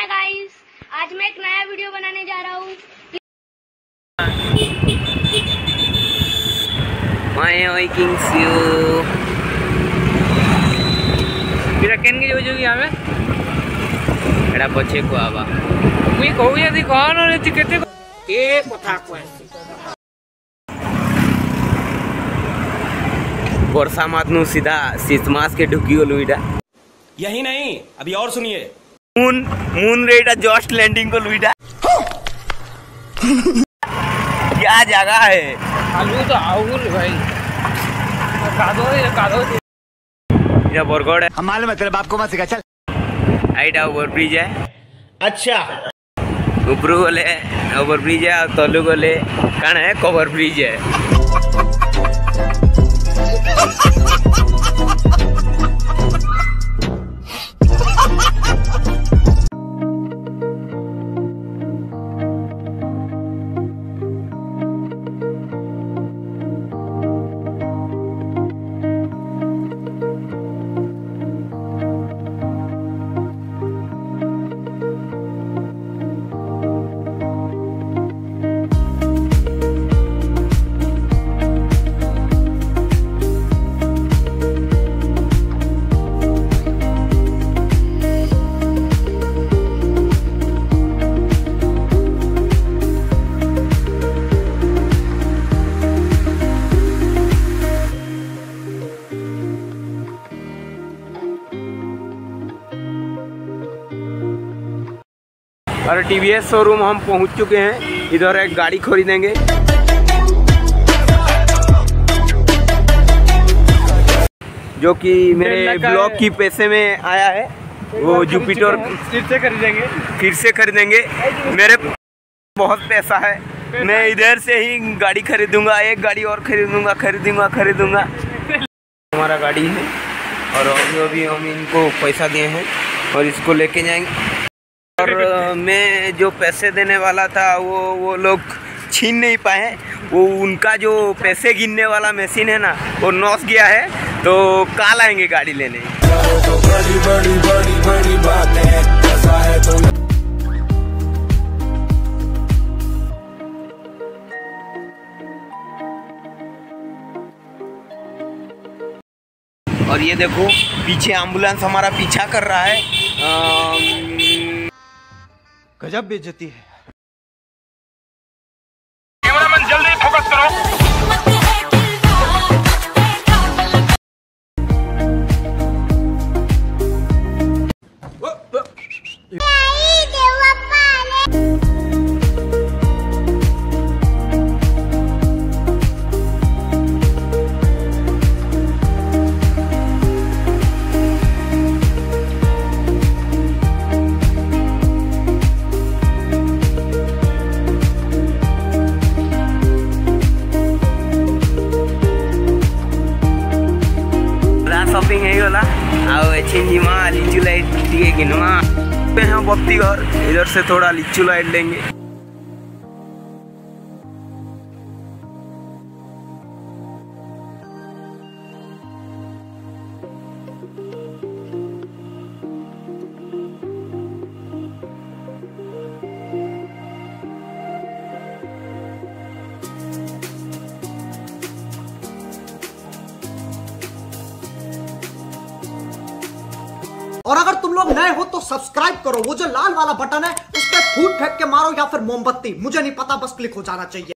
Hi guys, आज मैं एक नया वीडियो बनाने जा रहा हूँ। एड़ा पछे को आवा मुई कहू यदि कौन रे ती केते ए कथा को वर्षा मातनु सीधा शीतमास के ढुकी गलु इडा। यही नहीं, अभी और सुनिए। मून रे इडा जस्ट लैंडिंग को लुइडा। क्या जगह है? आलू तो आउल भाई कादो ये बरगड़ है। हम मालूम है, तेरे बाप को मत सिखा। चल आइडा ओवर ब्रिज है। अच्छा ऊपर गले ओवर ब्रिज है और तलु गले कण है कवर ब्रिज है। और टीवीएस शोरूम हम पहुंच चुके हैं। इधर एक गाड़ी खरीदेंगे जो कि मेरे ब्लॉग की पैसे में आया है। वो जुपिटर फिर से खरीदेंगे। मेरे बहुत पैसा है, मैं इधर से ही गाड़ी खरीदूंगा। एक गाड़ी और खरीदूंगा। हमारा गाड़ी है और अभी हम इनको पैसा दिए हैं और इसको लेके जाएंगे। और मैं जो पैसे देने वाला था वो लोग छीन नहीं पाए। वो उनका जो पैसे गिनने वाला मशीन है ना, वो नॉस गया है, तो कल आएंगे गाड़ी लेने। बड़ी बात है, ऐसा है तो। और ये देखो पीछे एम्बुलेंस हमारा पीछा कर रहा है। गजब बेइज्जती है। कैमरामैन जल्दी फोकस करो। शॉपिंग है वाला छिंजिमा लीचू लाइट दिए गिनवा हैं बत्ती घर। इधर से थोड़ा लीचू लाइट लेंगे। और अगर तुम लोग नए हो तो सब्सक्राइब करो। वो जो लाल वाला बटन है उस पर फूट फेंक के मारो या फिर मोमबत्ती, मुझे नहीं पता, बस क्लिक हो जाना चाहिए।